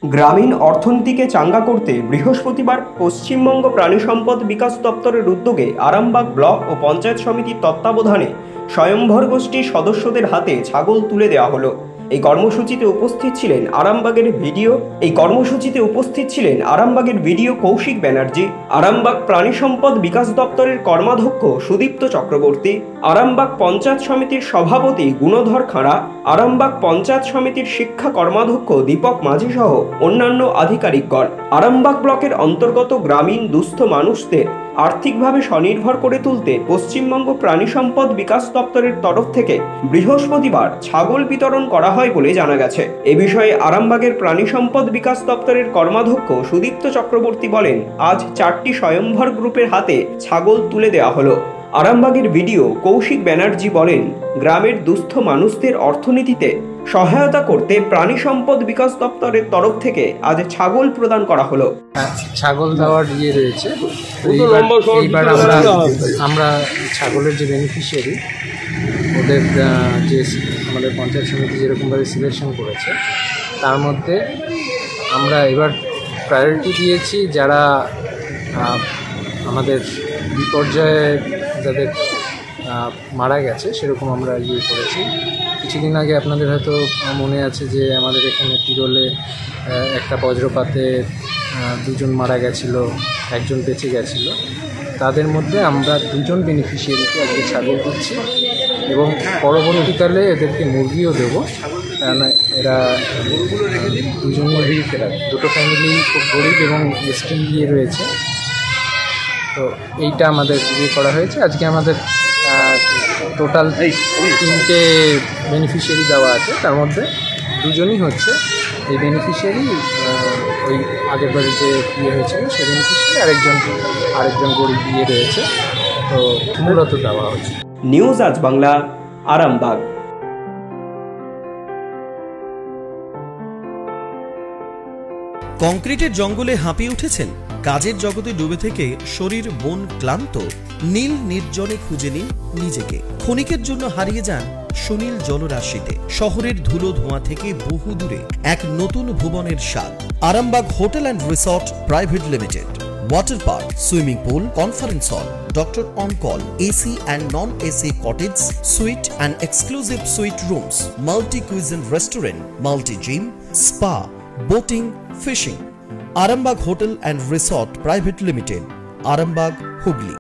গ্রামীণ অর্থনীতিকে চাঙ্গা করতে বৃহস্পতিবার পশ্চিমবঙ্গ প্রাণী সম্পদ বিকাশ দপ্তরের উদ্যোগে আরামবাগ ব্লক ও পঞ্চায়েত সমিতির তত্ত্বাবধানে স্বয়ম্ভর গোষ্ঠীর সদস্যদের হাতে ছাগল তুলে দেওয়া হলো। এই কর্মসূচিতে উপস্থিত ছিলেন আরামবাগের ভিডিও কৌশিক ব্যানার্জি, আরামবাগ প্রাণী সম্পদ বিকাশ দপ্তরের কর্মাধ্যক্ষ সুদীপ্ত চক্রবর্তী, আরামবাগ পঞ্চায়েত সমিতির সভাপতি গুণধর খাঁড়া, আরামবাগ পঞ্চায়েত সমিতির শিক্ষা কর্মাধ্যক্ষ দীপক মাঝি সহ অন্যান্য আধিকারিকগণ। আরামবাগ ব্লকের অন্তর্গত গ্রামীণ দুস্থ মানুষদের আর্থিকভাবে স্বনির্ভর করে তুলতে পশ্চিমবঙ্গ প্রাণী সম্পদ বিকাশ দপ্তরের তরফ থেকে বৃহস্পতিবার ছাগল বিতরণ করা হয় বলে জানা গেছে। এ বিষয়ে আরামবাগের প্রাণী সম্পদ বিকাশ দপ্তরের কর্মাধ্যক্ষ সুদীপ্ত চক্রবর্তী বলেন, আজ 4টি স্বয়ম্ভর গ্রুপের হাতে ছাগল তুলে দেওয়া হলো। আরামবাগের ভিডিও কৌশিক ব্যানার্জি বলেন, গ্রামের দুস্থ মানুষদের অর্থনীতিতে সহায়তা করতে প্রাণী সম্পদ বিকাশ দপ্তরের তরফ থেকে আজ ছাগল প্রদান করা হলো। ছাগল দেওয়ার রয়েছে। এইবার আমরা ছাগলের যে বেনিফিশিয়ারি ওদের যে আমাদের পঞ্চায়েত সমিতি যেরকমভাবে সিলেকশন করেছে তার মধ্যে আমরা এবার প্রায়োরিটি দিয়েছি যারা আমাদের বিপর্যয়ে যাদের মারা গেছে সেরকম আমরা করেছি। কিছুদিন আগে আপনাদের হয়তো মনে আছে যে আমাদের এখানে তিরোলে একটা বজ্রপাতে দুজন মারা গেছিল, একজন বেঁচে গেছিল। তাদের মধ্যে আমরা 2জন বেনিফিশিয়ারিকে আজকে ছাগল দিচ্ছি এবং পরবর্তীকালে এদেরকে মুরগিও দেবো, কেননা এরা দুটো ফ্যামিলি খুব গরিব এবং এসটি রয়েছে। তো এইটা আমাদের করা হয়েছে। আজকে আমাদের টোটাল 3টে বেনিফিশিয়ারি দেওয়া আছে, তার মধ্যে 2জনই হচ্ছে এই বেনিফিশিয়ারি, ওই আগের বারে যে হয়েছিল সেই বেনিফিশিয়ারি, আরেকজন গরিব রয়েছে। তো মূলত দেওয়া হচ্ছে। নিউজ আজ বাংলা, আরামবাগ। কংক্রিটের জঙ্গলে হাঁপিয়ে উঠেছেন? কাজের জগতে ডুবে থেকে শরীর মন ক্লান্ত? নীল নির্জনে খুঁজে নিন নিজেকে। ক্ষণিকের জন্য হারিয়ে যান সুনীল জলরাশিতে। শহরের ধুলো ধোঁয়া থেকে বহু দূরে এক নতুন ভুবনের স্বাদ। Arambagh hotel and resort private limited. Water park, swimming pool, conference hall, doctor on call, AC and non-AC cottage, suite and exclusive suite rooms, multi-cuisine restaurant, multi-gym, spa, boating, fishing. Arambag Hotel and Resort Private Limited, Arambag, Hooghly।